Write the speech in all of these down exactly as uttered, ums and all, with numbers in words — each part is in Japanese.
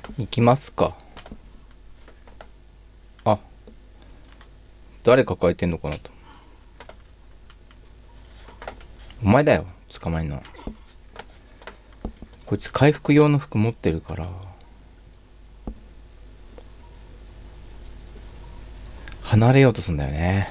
行きますか。あ、誰抱えてんのかなと。お前だよ、捕まえんの。こいつ回復用の服持ってるから、離れようとすんだよね。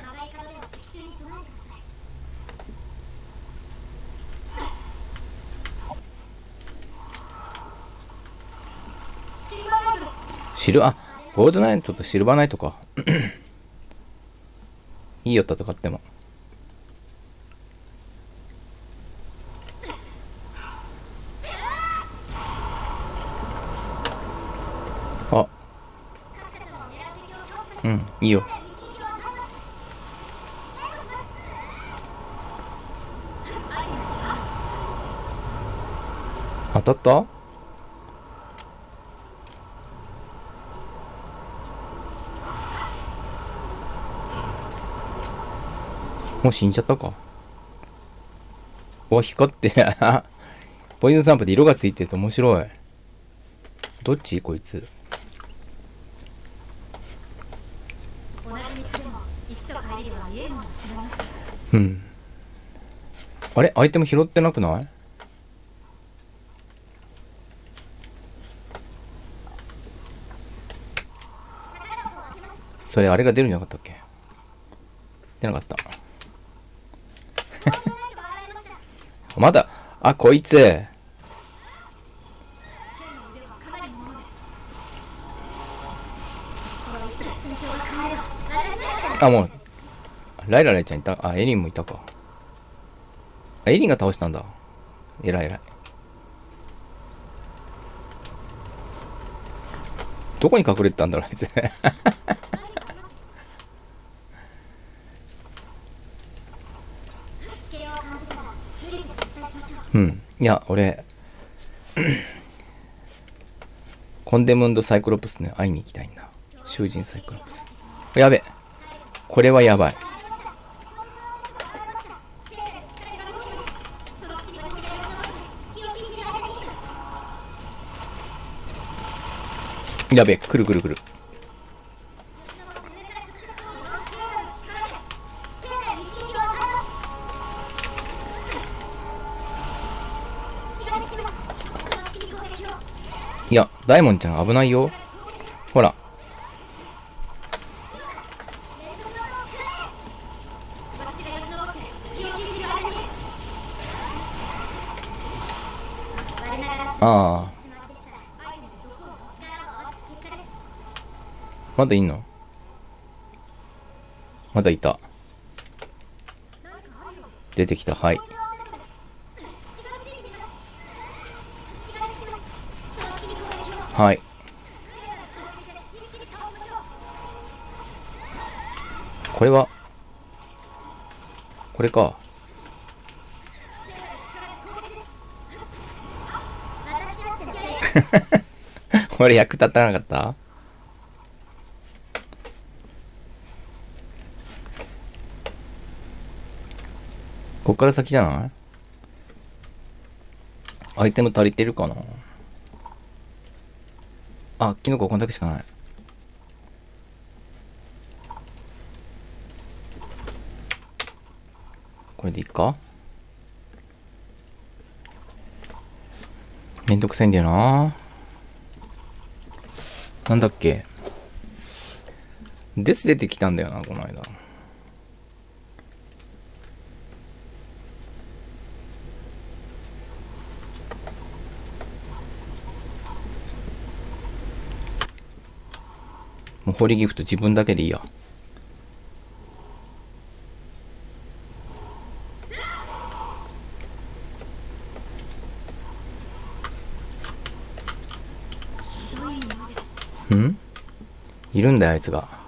シル、あ、ゴールドナイトとシルバーナイトか。いいよ、戦っても。あ、うん、いいよ。当たった？もう死んじゃったか。お、光ってポイズンサンプで色がついてて面白い。どっちこいつ。うん。あれアイテム拾ってなくない？それあれが出るんじゃなかったっけ？出なかった。まだ、あ、こいつ。あ、もう、ライラライちゃんいた。あ、エリンもいたか。あ、エリンが倒したんだ。えらいえらい。どこに隠れてたんだろう、あいつ。うん。いや、俺、コンデムンドサイクロプスね、会いに行きたいんだ。囚人サイクロプス。やべ。これはやばい。やべ、くるくるくる。いや、ダイモンちゃん危ないよ。ほら。ああ。まだいんの？まだいた。出てきた、はい。はい。これは、これか。これ役立たなかった？こっから先じゃない？アイテム足りてるかな？あ、キノコこんだけしかない。これでいいか？めんどくさいんだよな。なんだっけ？デス出てきたんだよな、この間。もうホーリーギフト自分だけでいいや。ん？いるんだよ、あいつが。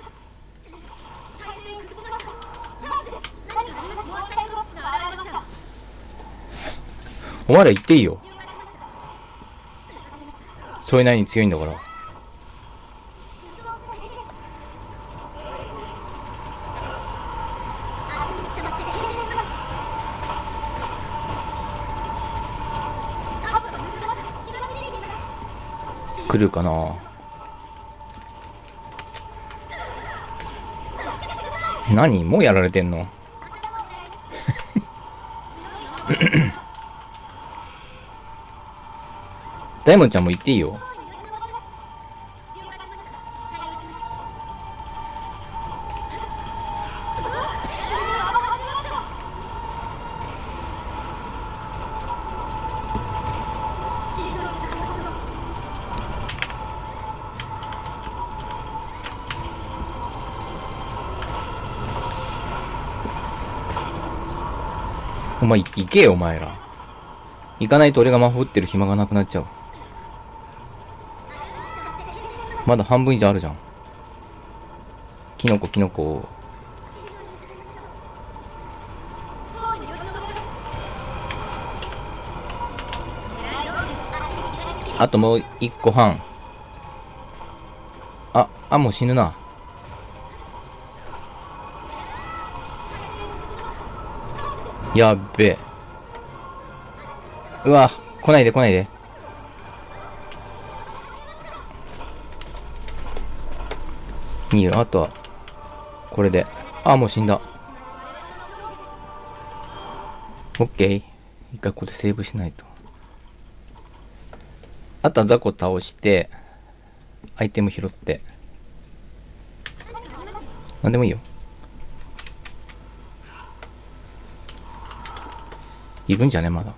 お前ら言っていいよ。それなりに強いんだから。 来るかな。何もうやられてんの？ダイモンちゃんも言っていいよ。お前行けよお前ら。行かないと俺が魔法打ってる暇がなくなっちゃう。まだ半分以上あるじゃん。キノコキノコ。あともう一個半。あ、あ、もう死ぬな。やっべえ。うわ、来ないで来ないで。いいよ、あとは、これで。あ、もう死んだ。オッケー。一回ここでセーブしないと。あとは雑魚倒して、アイテム拾って。なんでもいいよ。いるんじゃねまだ。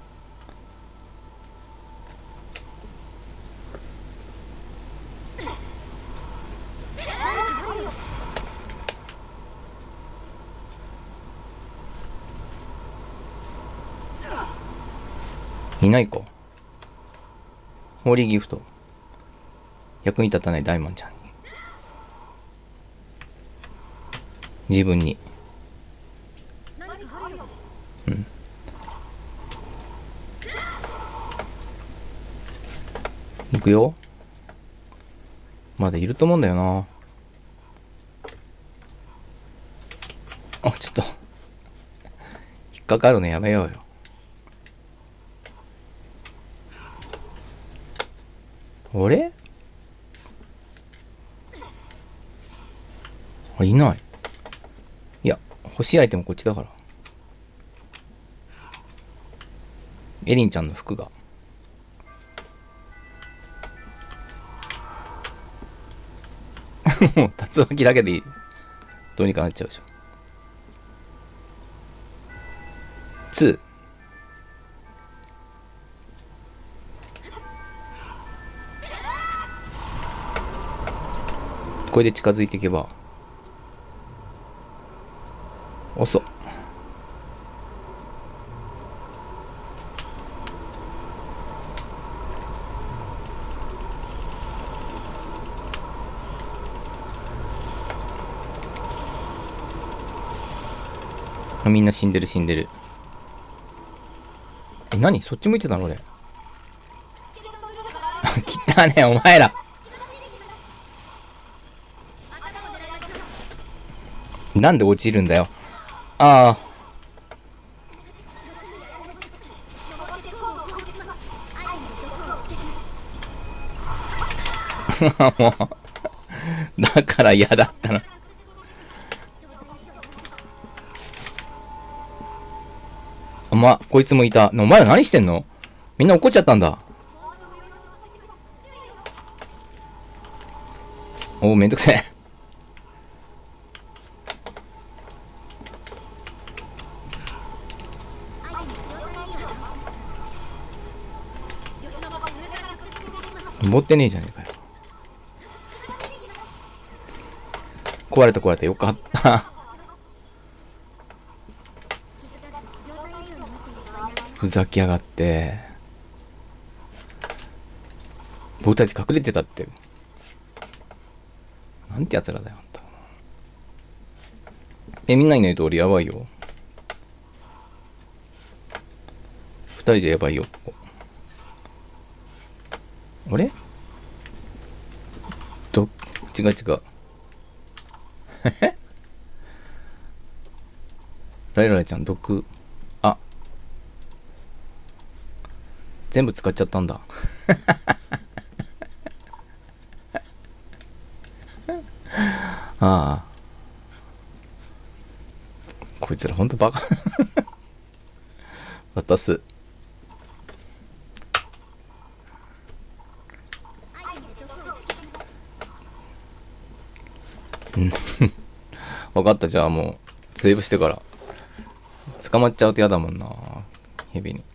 いないか。ホーリーギフト。役に立たないダイモンちゃんに。自分に。うん。行くよ。まだいると思うんだよな。あ、ちょっと。引っかかるのやめようよ。あれ？あ、いない。いや、欲しいアイテムこっちだから。エリンちゃんの服が。もう、竜巻だけでいい。どうにかなっちゃうでしょ。ツー。これで近づいていけば。遅っ。みんな死んでる死んでる。え、何そっち向いてたの俺。来たねお前ら。なんで落ちるんだよ。ああ。もう。だから嫌だったな。ま、こいつもいた。お前ら何してんの？みんな怒っちゃったんだ。おー、めんどくせえ。持ってねえじゃねえかよ。壊れた壊れた。よかった。ふざけやがって。僕たち隠れてたって。なんてやつらだよ、あんた。え、みんないないと俺やばいよ。二人じゃやばいよ、ここ。あれ？ど、違う違う。ライライちゃん、毒。あ。全部使っちゃったんだ。 ああ。こいつらほんとバカ。渡す。分かった。じゃあもうセーブしてから。捕まっちゃうと嫌だもんな、ヘビに。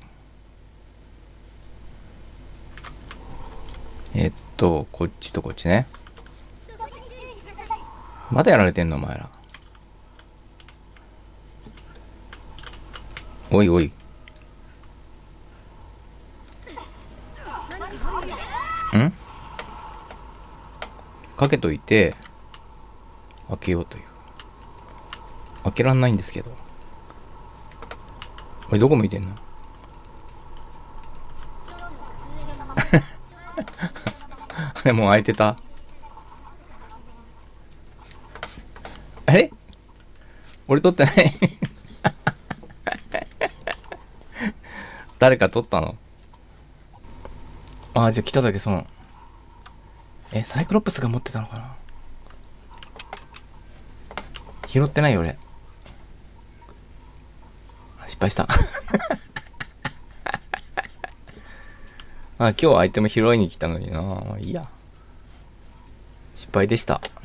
えっとこっちとこっちね。まだやられてんのお前ら。おいおい。んかけといて開けようという。開けらんないんですけど。これどこ向いてんの？あれもう開いてた。あれ俺取ってない。誰か取ったの？ああ、じゃあ来ただけ損。え、サイクロプスが持ってたのかな？拾ってないよ俺。失敗した。あ、今日アイテム拾いに来たのにな。まあいいや。失敗でした。